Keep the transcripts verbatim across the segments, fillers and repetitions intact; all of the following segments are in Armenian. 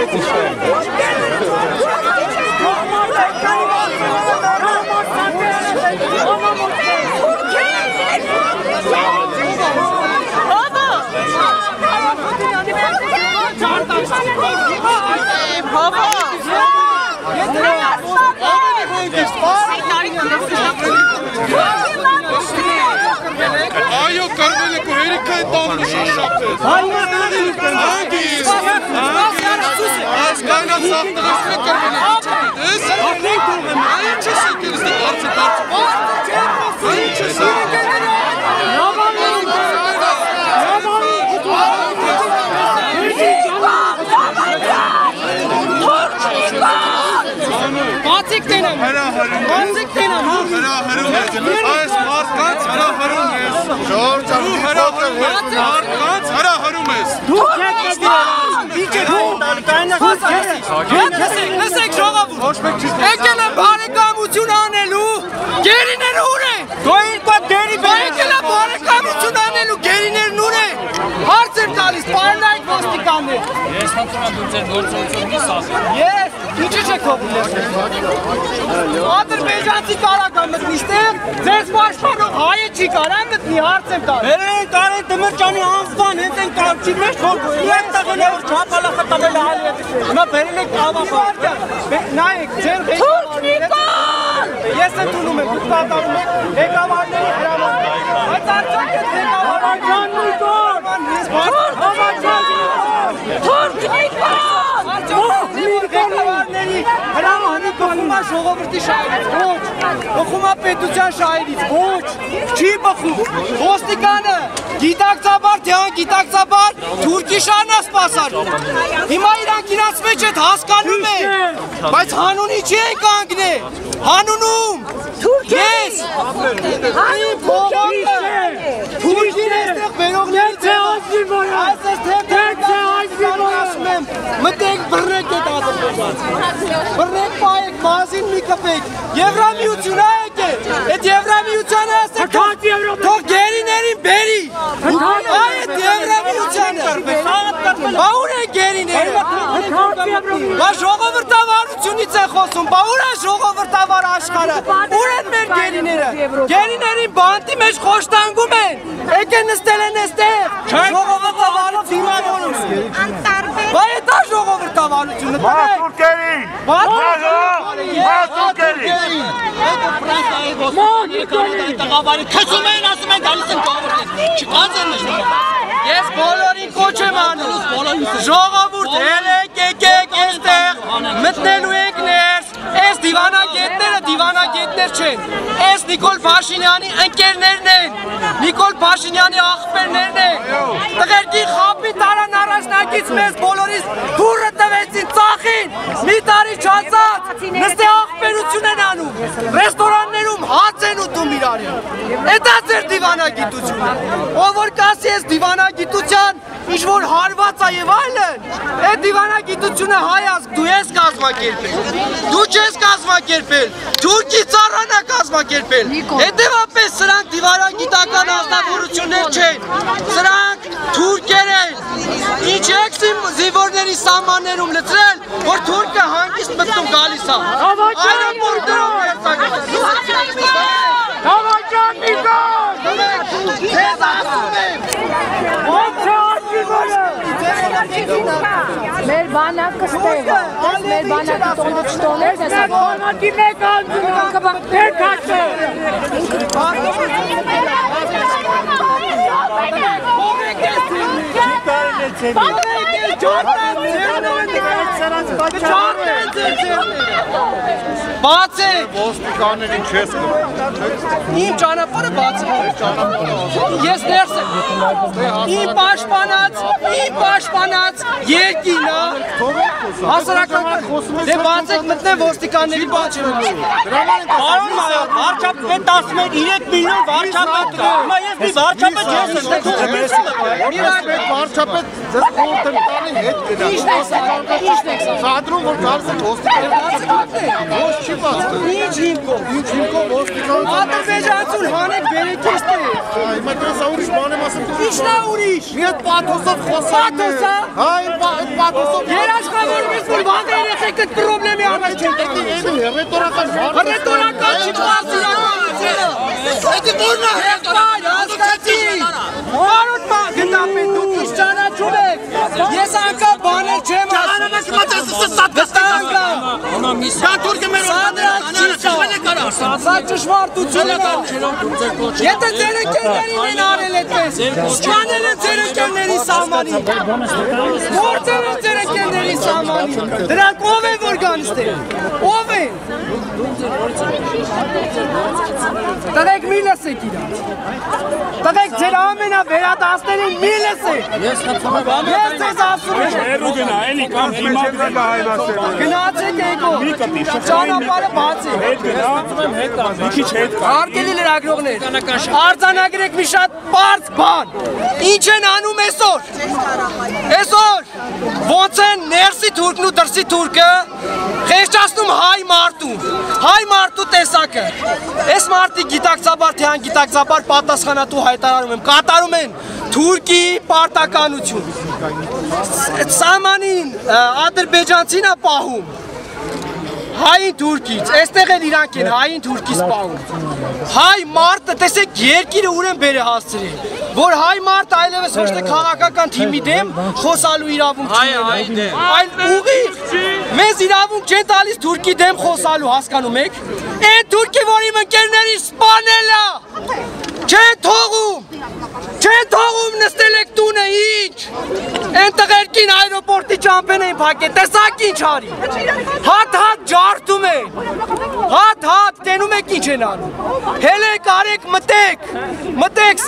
Ayo kardeşim bu herikayı dalmış aşağıda. Hangi? Az kaynak sahtınızı kardeşim. Hayır çeşitiniz de parça parça. Hayır çeşitiniz. Batık denem. Batık denem. Hera harun es. Ayes markat hera harun es. Bu hera harun es. Markat hera harun es. Kesek şoğa vur. Ekele barekamuçun anelu. Geriner nure. Koyun ko geri be. Ekele barekamuçun anelu geriner nure. Harçım talis parlayık vostikanlı. Yes, hatırlam dönsen doğru söylüyorsun ne sağsın? Yes. İçecek kabul. Azerbaycan'ı karakamız işte. Ses başkanı hayır çıkaramız ni harçım talis. Beren kare demir cani ağızdan enten kalçırmış korku. Yet takılı çapala katabela hali. Na berelik ava var. Naik sen Turknikon! Yesen tu nume bukta da nume. Eka var ne herama. Atar çaket eka var Turknikon! Turknikon! Turknikon! Herama hani kokuma şoğa vurdu şairiz. Boç. Kokuma petucan şairiz. Boç. Çi bakı. Vostikanı. Gitak zabar, tiyan gitak zabar. Türkişana spasar. Hima İran kinas meçet haskanım me. Bayt hanun içe kankne. Hanunum. Türkiye. Yes. Hanım Türkiye. Türkiye nestek benok Terse azgir bana. Asas tek Terse azgir bana. Mıtek bırnek et adım. Bırnek payek mazin mi kapek. Yevram yuçuna eke. Et yevram yuçana asek. Hakat yevram. Tok gerin erin beri. Ayet yevram yuçana. Bağure gerin erin. Hakat yevram. Ba şoğa vırta var uçun içe khosun. Bağura şoğa vırta var aşkara. Uren mer gerin erin. Gerin erin banti meş khoştangu men. Eke nestele neste. Şoğa vırta var uçun olum. Vay ta şoğa vırta var uçun. Mahsur Kerim! Mahsur! Mahsur Kerim! Yes, bolorin koçe manus. Şoğa vurt hele kekek estek. Mitnelu ekners. Es divana getner, divana getner çen. Es Nikol Pashinyan'ı enkernernen. Nikol Pashinyan'ı ahpernernen. Eğer ki xapi tara narasna gitmez boloris turrata vetsin tsakhin. Mitari çatsat. Neste ahperuçunen anu. Restorannerum hatsenu tumirari. Etazer divana gituçune. Over kasi es divana gituçan. İşvor harvatsa yevallen. E divana gituçune hayaz duyes kazma kerpil. Duçes kazma kerpil. Türkiye sarana kazma kerpil. E devape sırank divana gitakan azda vuruçuner çen. Sırank Türkiye'ren. İç eksim zivorleri samannerum letrel. Or Türkiye hangist bittum galisa. Aynen borderum versak. Havacan Nikon! Tez asumem. Melbana kıstayım. Melbana kıstayım. Kıstayım. Ne bana kime kaldı? Kabak. Ne kaçtı? Batı. Vostikanın içerisinde. İm canavarı batı. Yes derse. İm başpanat. İm başpanat. Yekina. Hasarakan. De batı mıtne vostikanları batı. Alma ya. Varçap ve tasmet ilek milyon varçap et. Ama yes bir varçap et yesin. Tasmet varçapet. Zes kortem tane het eder. Sadrun vor karsı vostikanın. Voş çi bastı. İyi çimko. İyi çimko vostikanın. Ադրբեջանցուն հանեք բերեք էստեղ։ Հիմա դրս ուրիշ բան եմ ասում։ Ի՞նչն է ուրիշ։ Մի հատ պաթոսով խոսալն է։ Պաթոսա։ Հա, այն պաթոսով։ Երաշխավորում ես, որ վաղ երեխեքդ պրոբլեմի առաջ չեն տանում։ Հռետորական բան։ Հռետորական չի պարզիրականությունը։ Էդի որն է հեղբայր, հասկացի։ Բարոտ գնդապետ, դուք իս ճանաչում եք։ Ես անգամ բաներ չեմ ասում։ Սա ճշմարտությունն է։ Եթե ձեր ընկերներին են արել այդպես, սպանել են ձեր ընկերների սահմանին, գործել են ձեր ընկերների սահմանին, դրանք ով են որ գան ստեղ, ով են։ Տղեկ մի լսեք իրաց, տղեկ ձեր ամենավերադասներին մի լսեք, ես ձեզ ասում եմ, գնացեք եկով, ճանապարհը բաց է։ Հարգելի լրագրողներ, արձանագրեք մի շատ պարզ բան, ինչ են անում այսօր, այսօր ոնց են ներսի թուրքն ու դրսի թուրքը խեղճացնում հայ մարդուն, հայ մարդու տեսակը, այս մարդիկ գիտակցաբար թե անգիտակցաբար պատասխանատու հայտարարում եմ, կատարում են թուրքի պարտականություն, սահմանին ադրբեջանցին է պահում, Հային թուրքից, այստեղ էլ իրանք են հային թուրքից պահում, հայ մարդը, տեսեք երկիրը ուր են բեր է հասցրել, որ հայ մարդը այլևս ոչ թե քաղաքական թիմի դեմ խոսալու իրավունք չի, այլ ուղիղ, մեզ իրավունք չեն տալիս թուրքի դեմ խոսալու, հասկանում եք, այն թուրքի, որ իմ ընկերների սպանել է, չեն թողում, չեն թողում նստել եք տունը, ինչ, այն տղերքին այրոպորտի ճամպեն էին փակել, տեսակ ինչ արի, հատ-հատ ջարդում են, հատ-հատ տենում եք ինչ են անում, հելեք արեք մտեք, մտեք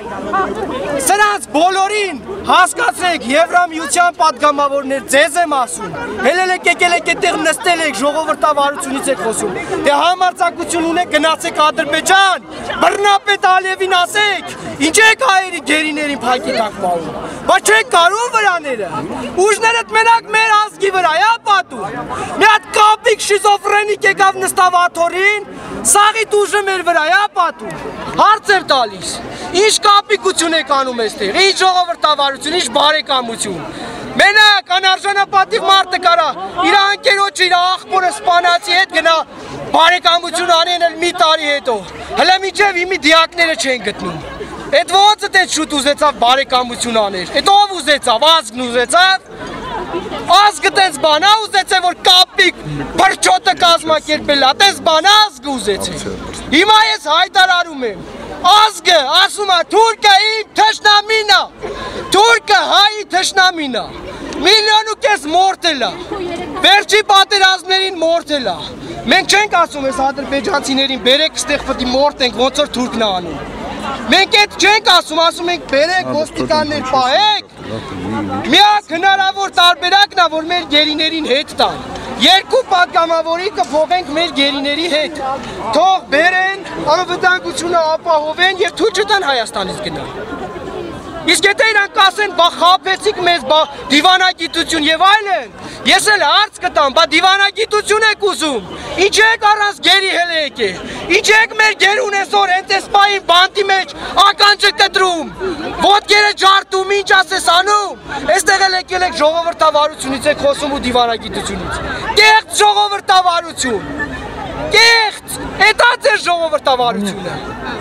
սրանց բոլորին հասկացեք Եվրամիության պատգամավորներ ձեզ եմ ասում, հելել եք եկել եք այդտեղ նստել եք ժողովրդավարությունից եք խոսում, դե համարձակություն ունեք գնացեք Ադրբեջան, բռնապետ Ալիևին ասեք, ինչ եք հայերի գերիներին փակի տակ պահում, բայց չեք կարում վրաները, ուժներդ մենակ մեր ազգի վրա է պատում, մի հատ կապիկ շիզոֆրենիկ եկավ նստավ աթորին, սաղիտ ուժը մեր վրա է պատում, հարց եմ տալիս, ինչ կապիկություն եք անում այստեղ, ինչ ժողովրդավարություն, ինչ բարեկամություն, մենակ անարժանապատիվ մարդը կարա իր անկերոջը, իր աղբորը սպանացի հետ գնա բարեկամություն անեն էլ մի տարի հետո, հլը միջև իմի դիակները չեն գտնում, այդ ոնց էդ շուտ ուզեցավ բարեկամություն աներ, այդ ով ուզեցավ, ազգն ուզեցավ, ազգը տենց բան է ուզեցել, որ կապիկ պրճոտը կազմակերպել է, տենց բան է ազգը ուզեցել, հիմա ես հայտարարում եմ, ազգը ասում է թուրքը իմ թշնամին է, թուրքը հայի թշնամին է, միլիոն ու կես մորթել է, վերջի պատերազմներին մորթել է, մենք չենք ասում ես ադրբեջանցիներին բերեք ստեղ պտի մորթենք, ոնց որ թուրքն է անում, մենք էդ չենք ասում, ասում ենք բերեք ոստիկաններ պահեք, միակ հնարավոր տարբերակն է, որ մեր գերիներին հետ տան, երկու պատգամավորի կփողենք մեր գերիների հետ, թող բերեն, անվտանգությունը ապահովեն և թույլ չտան Հայաստանից գնալ։ Իսկ եթե իրանք ասեն, բա խաբեցիք մեզ, բա դիվանագիտություն և այլն, ես էլ հարց կտամ, բա դիվանագիտություն եք ուզում, ինչ եք առանց գերի հել եկել, ինչ եք մեր գեր ունեսոր, հենց ես պային բանտի մեջ ականջը կտրում, ոտքերը ջարդում, ինչ ասես անում, այստեղ էլ եկել եք ժողովրդավարությունից եք խոսում ու դիվանագիտությունից, կեղծ ժողովրդավարություն, կեղծ, էդ ա ձեր ժողովրդավարությունը,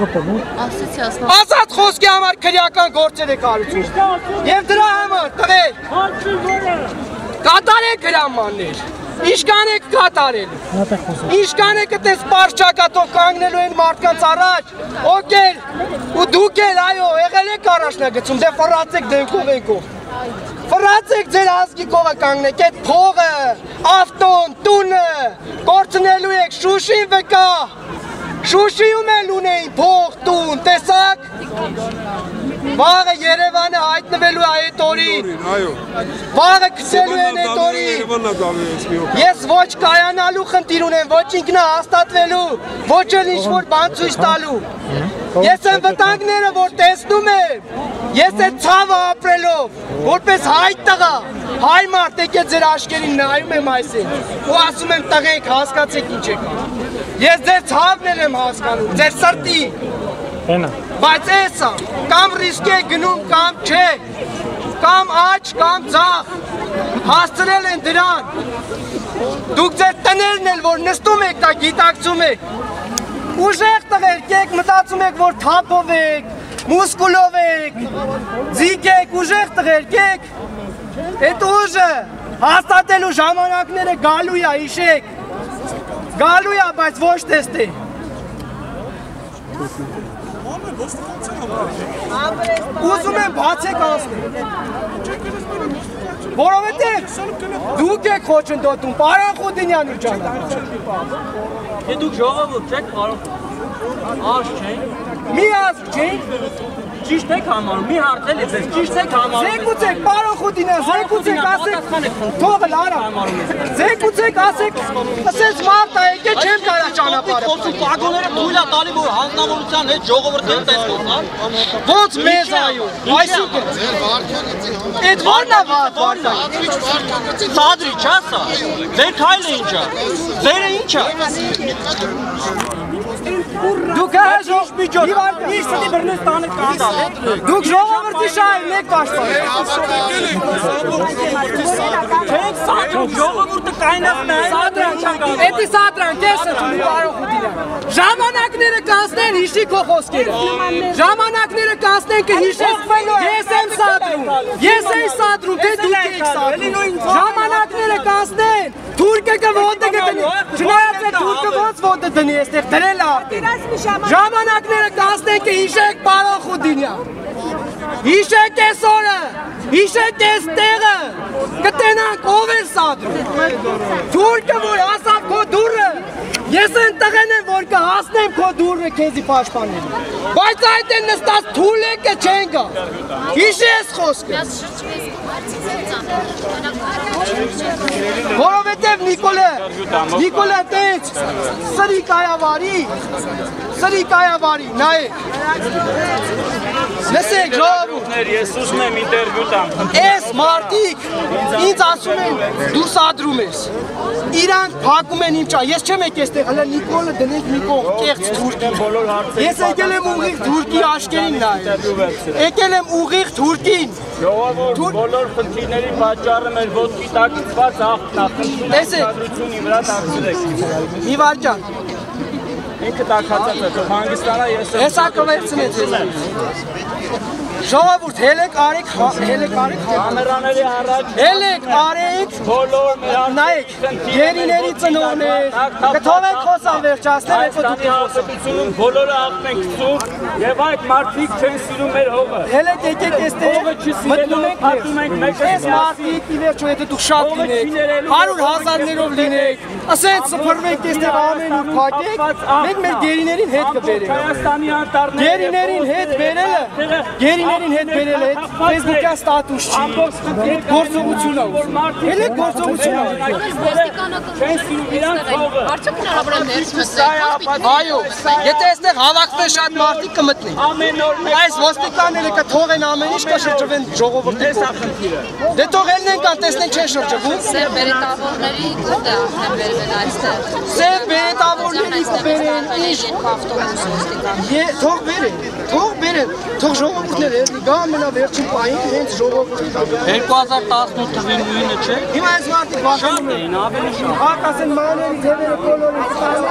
ազատ խոսքի համար քրեական գործեր եք արություն, և դրա համար տղեր, կատարեք հրամաններ, Իշքան եք կատարել, իշքան եք այդպես պարզ ճակատով կանգնելու են մարդկանց առաջ, օգել ու դուք էլ այո եղել եք առաջնագծում, դե ֆռացեք դեմքով ենքով, ֆռացեք ձեր ազգի կողը կանգնեք, այդ փողը, ավտոն, տունը, կորցնելու եք Շուշին վկա, Շուշիում էլ ունեին փող, տուն, տեսակ, վաղը Երևանը հայտնվելու է այդ օրին, վաղը քսելու են այդ օրին, ես ոչ կայանալու խնդիր ունեմ, ոչ ինքնա հաստատվելու, ոչ էլ ինչ-որ բան ցույց տալու, ես եմ վտանգները, որ տեսնում եմ, ես այդ ցավը ապրելով, որպես հայ տղա, Հայ մարդ եկեք ձեր աշկերին նայում եմ այսին ու ասում եմ տղենք հասկացեք ինչ եք ես ձեր ցավներ եմ հասկանում ձեր սրտի բայց էսա կամ ռիսկ է գնում կամ չէ կամ աճ կամ ձախ հասցրել են դրան դուք ձեր տներն էլ որ նստում եք դա գիտակցում եք ուժեղ տղերք եք մտածում եք որ թափով եք մուսկուլով եք ձիգ եք ուժեղ տղերք եք Այդ ուժը հաստատելու ժամանակները գալու է, հիշեք, գալու է, բայց ոչ տեստի։ Ուզում եմ բացեք ասնի։ Որովհետև դուք եք խոչընդոտում, պարոն Խուդինյանի ճանապարհ։ Դուք ժողովուրդ չեք կարող արժ չենք։ Մի ազգ չենք։ Ճիշտ եք համարում, մի հարցել եք, ճիշտ եք համարում։ Զեկուցեք, պարոն Խուդինյան, զեկուցեք, ասեք, թողը լարա։ Զեկուցեք, ասեք, ասես մարդ է, եկե չեմ կարա ճանապարհը։ Խոսում պագոները թույլ է տալի, որ հանձնավորության հետ ժողովուրդը հետ խոսան։ Ոնց մեզ այո, այսինքն։ Այդ ո՞րն է վարքագծը։ Սադրի չա սա։ Ձեր քայլը ինչ է։ Ձերը ինչ է։ Դուք հաշող միջոց, իր ստի բրնես տանը կանդալ։ դուք ժողովրդի շահերն եք պաշտպանում։ Չեք սադրում, ժողովուրդը կայնացն է։ Էդի սադրանք ես եմ պարոն Խուդինյան։ Ժամանակները կանցնեն հիշի քո խոսքերը։ Ժամանակները կանցնեն կհիշես ես եմ սադրում։ Ես եմ սադրում, թե դուք եք սադրում։ Ժամանակները կանցնեն, թուրքը կոդը կդնի։ Չնայած է թուրքը ոնց ոտը դնի, այստեղ դրել է։ Ժամանակները կանցնեն կհիշեք պարոն Խուդինյան։ Հիշեք այս օրը, հիշեք այս տեղը, կտենանք ով էր սադրում։ Թուրքը որ հասավ քո դուրը, ես են տղեն եմ որ կհասնեմ քո դուրը քեզի պաշտպանելու։ Բայց այդ են նստած թուլեկը չեն գա։ Հիշի այս խոսքը։ Որովհետև Նիկոլը, Նիկոլը տենց սրի կայավարի, սրի կայավարի, նայեք։ Լսեք ժողովուրդ։ Ես ուզում եմ ինտերվյու տամ։ Այս մարդիկ ինձ ասում են դու սադրում ես։ Իրանք փակում են իմ ճա։ Ես չեմ եկել այստեղ, հələ Նիկոլը դնենք մի կողմ կեղծ թուրքի։ Ես եկել եմ ուղիղ թուրքի աշկերին նայել։ Եկել եմ ուղիղ թուրքին։ Ժողովուրդ բոլոր խնդիրների պատճառը մեր ոտքի տակից աղբն է, խնդրությունի վրա դարձրեք։ Մի վարժան։ Ինքը տակածած է, թող հանգստանա ես եմ։ Հեսա կվերցնեց ես։ Ժողովուրդ հելեք արեք, հելեք արեք Կամերաների առաջ հելեք արեք բոլոր մեր նայեք գերիների ծնողներ կթողեք խոսան վերջացնել հետո դուք հասարակությունում բոլորը աղբ են գցում եւ այդ մարդիկ չեն սիրում մեր հողը հելեք եկեք այստեղ մտնում եք հատում ենք մեկ այս մարդիկ ի վերջո հետո դուք շատ լինեք հարյուր հազարներով լինեք ասենց սփռվեք այստեղ ամեն ու փակեք մենք մեր գերիներին հետ կբերենք Հայաստանի անտառները գերիներին հետ բերելը գերիներին հետ բերել է Facebook-յան ստատուս չի այդ գործողությունը հենց այդ գործողությունը չեն սիրում իրանք հողը Արդյոք հնարավոր է ներս մտնել։ այո եթե այստեղ հավաքվեն շատ մարդիկ կմտնեն ամեն օր այս ոստիկանները կթողեն ամեն ինչ կշրջվեն ժողովրդի խնդիրը դե թողելն են կան տեսնեն չեն շրջվում Սեր բերետավորների կուտը են վերվել այստեղ։ սև բերետավորների կբերեն ինչ թող բերեն թող բերեն թող ժողովուրդները գա ամենավերջին պահին հենց ժողովուրդը երկու հազար տասնութ թվի նույնը չէ հիմա այս մարդիկ վախենում էին ավելի շատ հակ ասեն մաների ձևերը բոլորը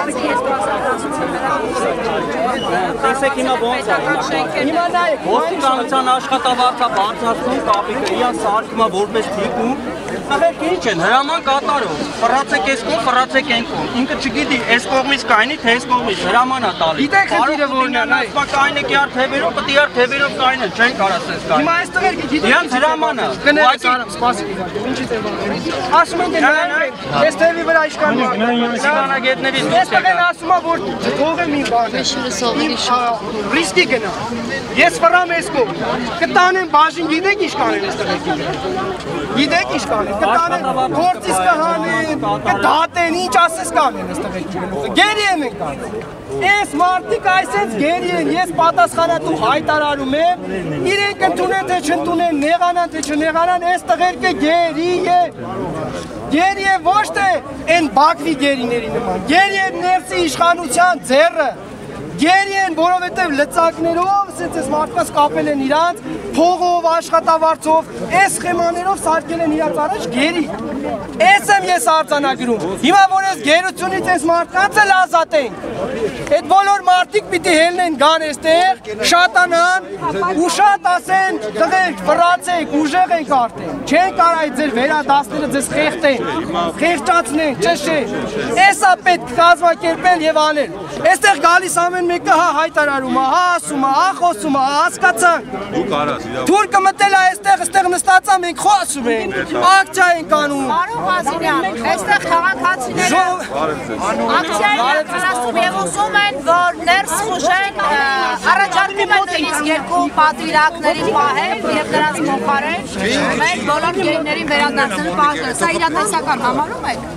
տեսեք հիմա ոնց է հիմա նայեք ոստիկանության աշխատավարձը բարձրացնում կապիկը իրան սարքումա որպես թիկում ախր ինչ են հրաման կատարող ֆրացեք այս կողմ ֆրացեք այն կողմ ինքը չգիտի այս կողմից կայնի թե այս կողմից հրամանա տալի գիտեք խնդիրը որն է նայ կայնը կյար թեվերով պետք է թեվերով կայնը չեն կարա սենց կայ հիմա այս տղերքը գիտեք իրանց հրամանը կներեք արամ սպասի ինչի ձև ասում են նայեք այս թևի վրա իշքան իրանագետներից այս տղեն ասում է որ թողեմ իմ բանը ռիսկի գնա ես ֆրամ ես կողմ կտանեմ բաժին գիտեք ինչ կանեն այս տղերքը գիտեք ինչ կանեն կտանեն, գործից կհանեն, կդատեն, ինչ ասես կանեն այս տղեկի գլուխը, գերի եմ ենք կանց։ Ես մարդիկ այսենց գերի են, ես պատասխանատու հայտարարում եմ, իրենք ընդունեն թե չընդունեն, նեղանան թե չնեղանան, այս տղերքը գերի է, գերի է ոչ թե են Բաքվի գերիների նման, գերի է ներսի իշխանության ձեռը, գերի են, որովհետև լծակներով, սենց ես մարդկաց կապել են իրանց, փողով, աշխատավարձով, այս խեմաներով սարկել են իրանց առաջ գերի։ Ես եմ ես արձանագրում, հիմա որ ես գերությունից ես մարդկանց էլ ազատենք, այդ բոլոր մարդիկ պիտի հելնեն գան էստեղ, շատանան ու շատ ասեն, տղենք, վրացեք, ուժեղ ենք արդեն, չեն կար այդ ձեր վերադասները ձեզ խեղտեն, խեղճացնեն, ճշեն, էսա պետք կազմակերպել և անել, էստեղ գալիս ամեն մեկը հա հայտարարում, հա ասում, հա խոսում, հա հասկացանք, թուրքը մտել է այստեղ, այստեղ նստած է, մենք խոսում ենք, ակցիա ենք անում։ Պարոն Վազիրյան, այստեղ քաղաքացիները ակցիայի ներկայացնում և ուզում են, որ ներս խուժեն, առաջարկում են նույնիսկ երկու պատվիրակների պահել և նրանց փոխարեն մեր բոլոր գերիներին վերադարձնելու պահել։ Սա իրատեսական համարում եք։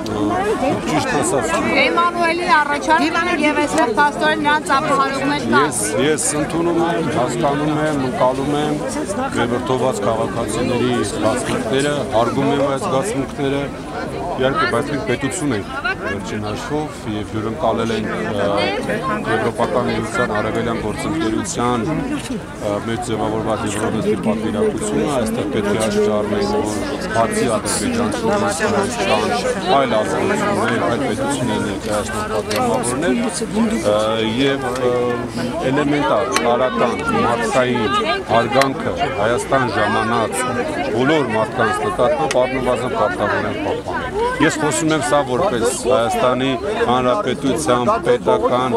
Ճիշտ ասած։ Էմանուելի առաջարկում են և այստեղ փաստորեն նրանց ապահովներ կան։ Ես ընդունում եմ, հասկանում եմ, ընկալում եմ վերվրդոված քաղաքացիների զգացմունքները, հարգում եմ այս զգացմունքները, իհարկե, բայց մենք պետություն ենք վերջին հաշվով և հյուրընկալել ենք Եվրոպական միության արևելյան գործընկերության մեր ձևավորված Եվրոնեստի պատվիրակությունը, այստեղ պետք է հաշվի առնենք, որ բացի ադրբեջանցիներից կան այլ ազգություններ, այլ պետություններ ներկայացնող պատգամավորներ և էլեմենտար, տարական, մարդկային հարգանքը Հայաստան ժամանած բոլոր մարդկանց նկատմամբ առնվազն պարտավոր են պահպանել։ Ես խոսում եմ սա որպես Հայաստանի Հանրապետության պետական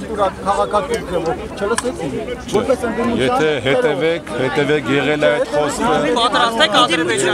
Եթե հետևեք, հետևեք եղել է այդ խոսքը Պատրաստ եք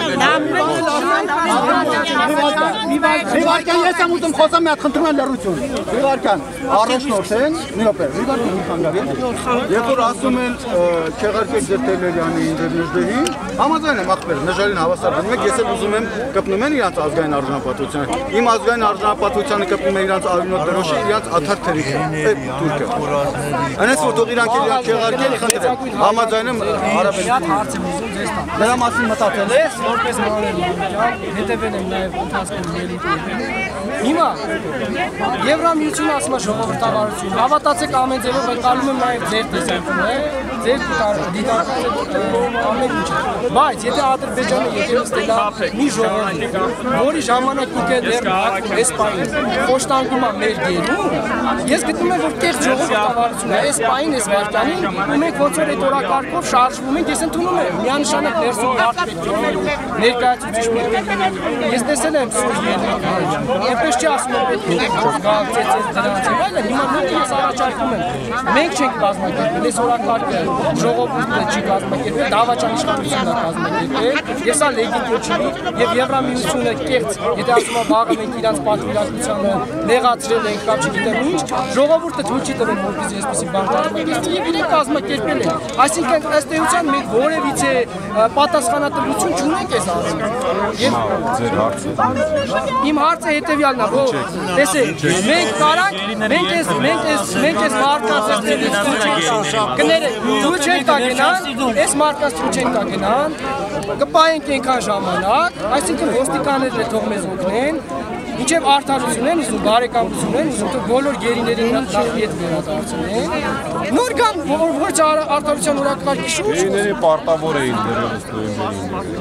Վիվարկյան, ես եմ ուզում խոսամ մի հատ խնդրում են լռություն Վիվարկյան, առաջնորդ են, մի օպեր, Վիվարկյան մի խանգարի Երբ որ ասում են չեղարկեք ձեր Տելերյանի ինտերնեժդեհին Համաձայն եմ ախպեր, նժարին հավասար դնում եք, ես էլ ուզում եմ կպնում են իրանց ազգային արժանապատվությանը Իմ ազգային արժանապատվությանը կպնում է իրանց արյունոտ դրոշի, իրանց աթար թերիքը, թուրքը Անես որ թող իրանք իրանք չեղարկել խնդրեմ, համաձայն եմ հարաբերություն Դրա մասին մտածել ես, որպես մանր մանր, հետևել եմ նաև ընթացքում ելույթ Հիմա, Եվրամիությունը ասում է ժողովրդավարություն, հավատացեք ամեն ձևով ընկալում եմ նաև ձեր տեսանկյունը, ձեր դիտարկած ամեն ինչը, բայց եթե Ադրբեջանը եկել նստել է մի ժողովուրդ, որի ժամանակը դեռ Էսպանիան խոշտանգում է մեր գերում, ես գտնում եմ, որ կեղծ ժողովրդավարություն է, այս պահին, այս վարքյանին, ու մենք ոնց որ այդ օրակարգով շարժվում ենք, ես ընդունում եմ, միանշանակ ներսում մարդ պետք է լինելու, ներկայացուցիչ պետք է լինելու, ես տեսել եմ սուրբ ելույթ, այնպես չի ասում եմ պետք է գաղթեցել դրանց եւ այլն, հիմա մենք ես առաջարկում եմ, մենք չենք կազմակերպել, այս օրակարգը ժողովուրդը չի կազմակերպել, դավաճան իշխանությունն է կազմակերպել, ես սա լեգիտիմ չի եւ Եվրամիությունը կեղծ, եթե ասում եմ վաղը մենք իրանց պատվիրակությանը նեղացրել ենք կամ չգիտեմ ինչ, ժողովուրդը թույլ չի տվել որպես այսպեսի բան կազմակերպել եւ իրենք կազմակերպել են, այսինքն ըստ էության մենք որևիցե պատասխանատվություն չունենք այս հարցում։ Եվ ձեր հարցը Իմ հարցը հետեւյալն է, որ տեսեք, մենք կարանք, մենք այս մենք այս մենք այս մարդկանց այստեղից կներեք, թույլ չենք տա գնան, այս մարդկանց թույլ չենք տա գնան, կպայենք այնքան ժամանակ, այսինքն ոստիկաններն է թող մեզ օգնեն, Ինչև արդարություն են ուզում, բարեկամություն են ուզում, թող բոլոր գերիներին նախի հետ վերադարձնեն, նոր կան, որ արդարության օրակարգի շուրջ։ Գերիների պարտավոր էին դերևս նոյեմբերին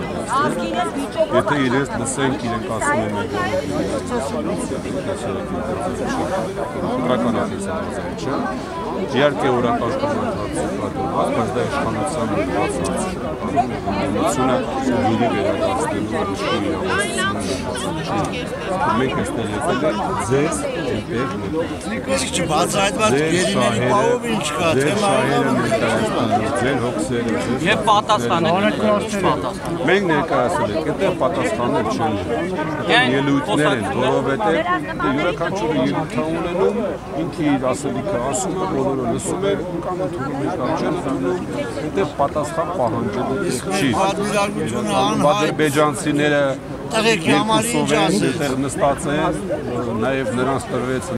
Եթե իրենց լսենք, իրենք ասում են մենք Իհարկե օրական շքանացած պատողված, բայց դա իշխանության բացացությունը գիրի վերադարձնելու ռիսկի իրավասությունը Մենք այստեղ եկել ենք ձեզ այնտեղ Իսկ չբացահայտված գերիների պահով ինչ կա, թե շահերը ներկայացնելու, ձեր հոգսերը, ձեր Եվ պատասխանեք, պատասխան Մենք ներկայացել ենք, այդտեղ պատասխաններ չեն ելույթներ են, որովհետև յուրաքանչյուրը ելույթ է ունենում, ինքը իր ասելիքը ասում է, բոլորը լսում են, կամ ընդունում են, կամ չեն ընդունում, այդտեղ պատասխան պահանջելու չի։ Ադրբեջանցիները տղեկի համար ինչ ասես։ Երկուսով են նստած են, նաև նրանց տրվեց